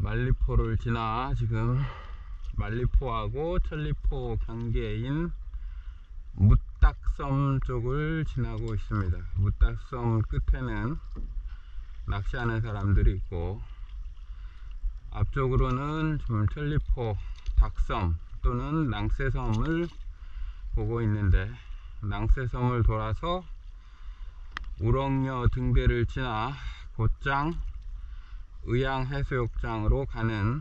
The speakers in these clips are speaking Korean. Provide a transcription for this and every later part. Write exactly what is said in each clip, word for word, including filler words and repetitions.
말리포를 지나 지금 말리포하고 천리포 경계인 무딱섬 쪽을 지나고 있습니다. 무딱섬 끝에는 낚시하는 사람들이 있고, 앞쪽으로는 지금 천리포 닭섬 또는 낭새섬을 보고 있는데, 낭새섬을 돌아서 우럭녀 등대를 지나 곧장 의양해수욕장으로 가는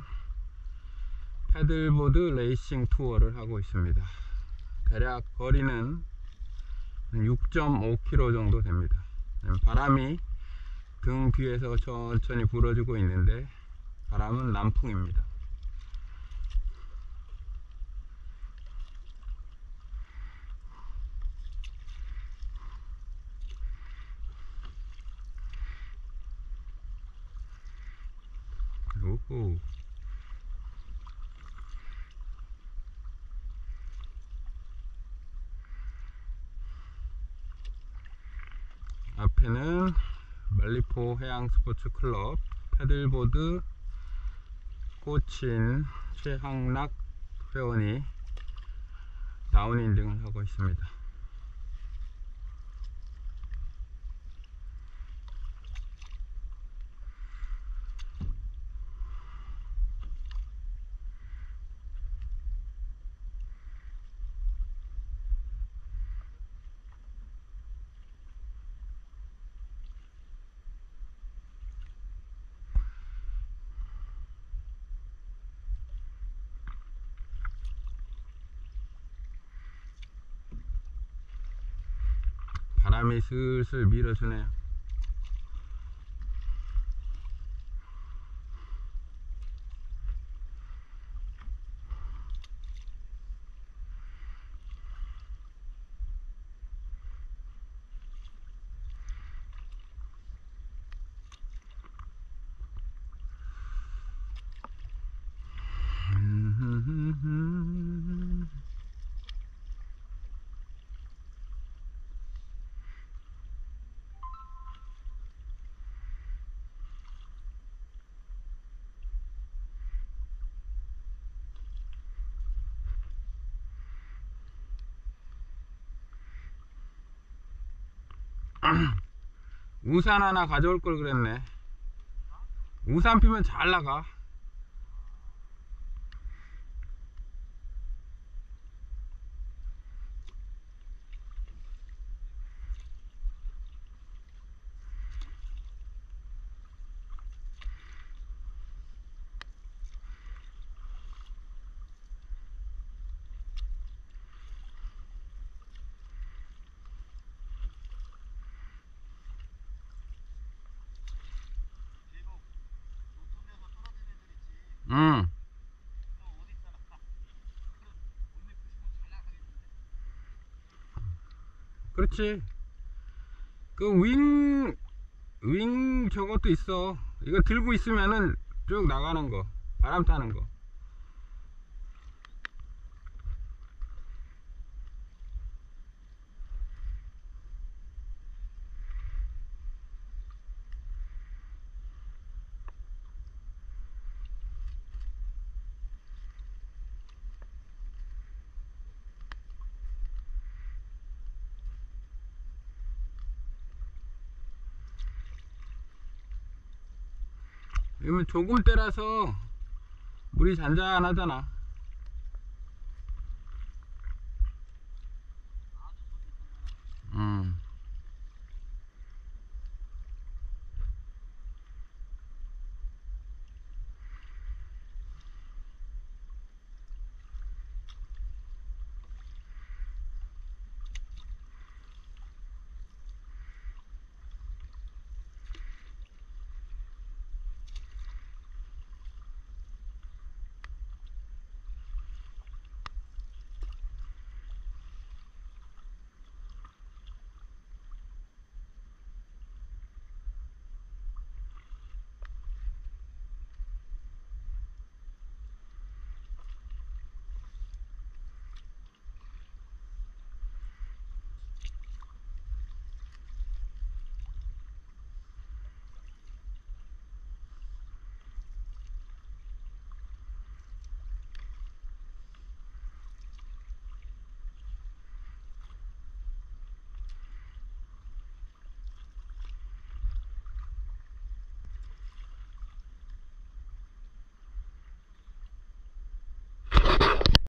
패들보드 레이싱 투어를 하고 있습니다. 대략 거리는 육 점 오 킬로미터 정도 됩니다. 바람이 등 뒤에서 천천히 불어주고 있는데, 바람은 남풍입니다. 오호. 앞에는 말리포 해양스포츠클럽 패들보드 코치인 최항락 회원이 다운힐링을 하고 있습니다. 바람이 슬슬 밀어주네요. 우산 하나 가져올 걸 그랬네. 우산 피면 잘 나가. 응. 그렇지. 그 윙, 윙 저것도 있어. 이거 들고 있으면은 쭉 나가는 거. 바람 타는 거. 이러면 조금 때라서 물이 잔잔하잖아.